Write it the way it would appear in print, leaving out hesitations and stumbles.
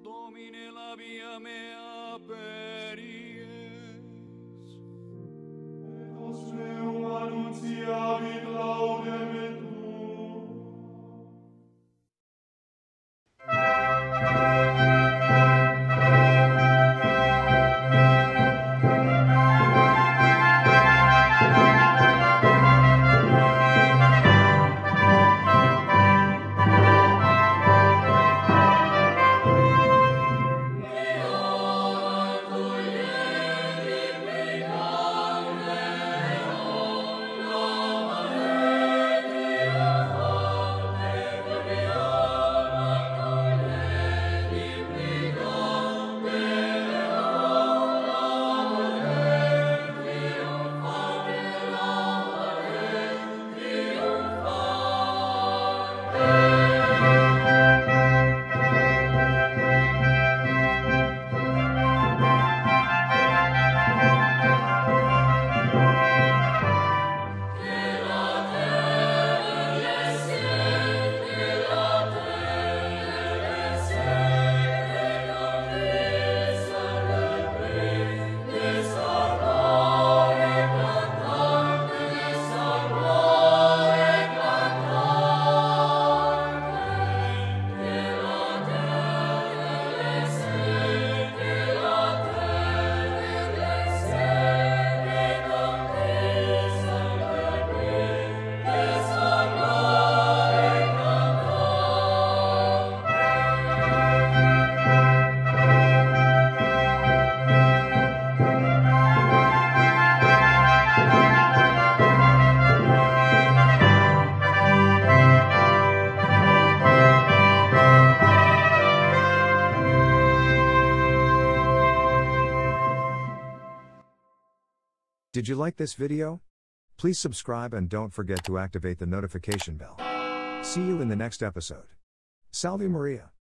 Domine la via mea peries. Et os meum annunciavit laudem et tuum. Did you like this video? Please subscribe and don't forget to activate the notification bell. See you in the next episode. Salve Maria.